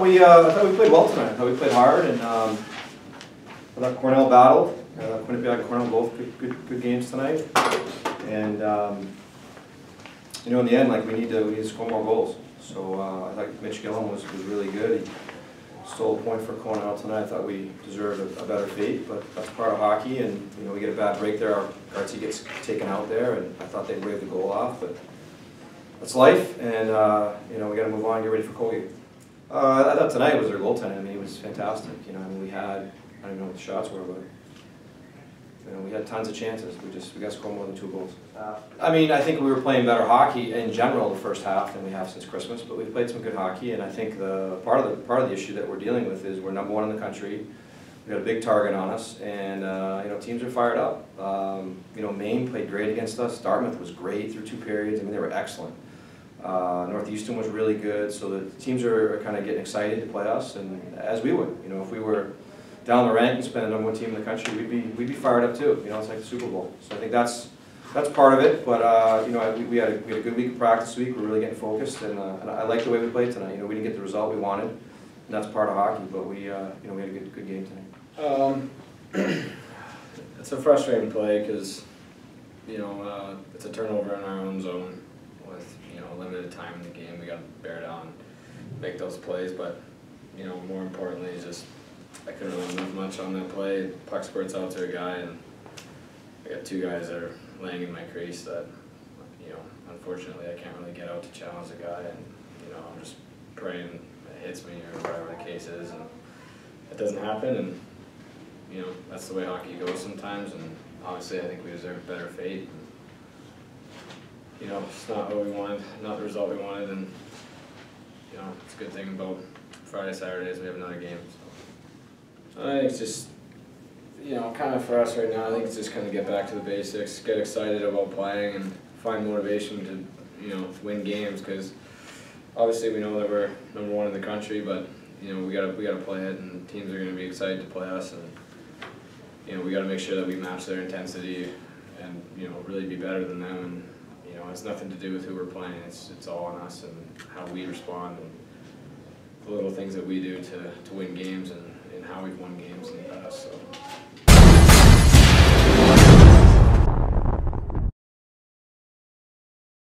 I thought we played well tonight. I thought we played hard, and I thought Cornell battled. Quinnipiac and Cornell both good games tonight, and you know, in the end, like we need to score more goals. So I thought Mitch Gillum was really good. He stole a point for Cornell tonight. I thought we deserved a better fate, but that's part of hockey, and you know, we get a bad break there. Our Gartsy gets taken out there, and I thought they'd wave the goal off, but that's life, and you know, we got to move on and get ready for Colgate. I thought tonight was their goaltending. I mean, he was fantastic. You know, I mean, we had, I don't even know what the shots were, but you know, we had tons of chances. We got to score more than 2 goals. I mean, I think we were playing better hockey in general the first half than we have since Christmas, but we've played some good hockey, and I think the part of the issue that we're dealing with is we're #1 in the country. We got a big target on us, and you know, teams are fired up. You know, Maine played great against us. Dartmouth was great through 2 periods. I mean, they were excellent. Northeastern was really good, so the teams are kind of getting excited to play us, and as we would. You know, if we were down the rankings, been the #1 team in the country, we'd be fired up too. You know, it's like the Super Bowl. So I think that's part of it. But you know, we had a good week of practice this week. We're really getting focused, and I like the way we played tonight. You know, we didn't get the result we wanted, and that's part of hockey. But we you know, we had a good game tonight. It's a frustrating play because you know it's a turnover in our own zone with limited time in the game. We got to bear down, make those plays. But you know, more importantly, is just I couldn't really move much on that play. Puck squirts out to a guy, and I got 2 guys that are laying in my crease that, you know, unfortunately I can't really get out to challenge the guy, and you know, I'm just praying it hits me or whatever the case is, and it doesn't happen, and you know, that's the way hockey goes sometimes, and obviously I think we deserve a better fate. And, you know, it's not what we wanted, not the result we wanted, and you know, it's a good thing about Friday, Saturdays we have another game. So I think it's just, you know, kind of for us right now, I think it's just kind of get back to the basics, get excited about playing, and find motivation to, you know, win games. Because obviously we know that we're #1 in the country, but you know, we gotta play it, and teams are going to be excited to play us, and you know, we got to make sure that we match their intensity, and you know, really be better than them. And you know, it's nothing to do with who we're playing. It's all on us and how we respond, and the little things that we do to win games, and how we've won games in the past. So.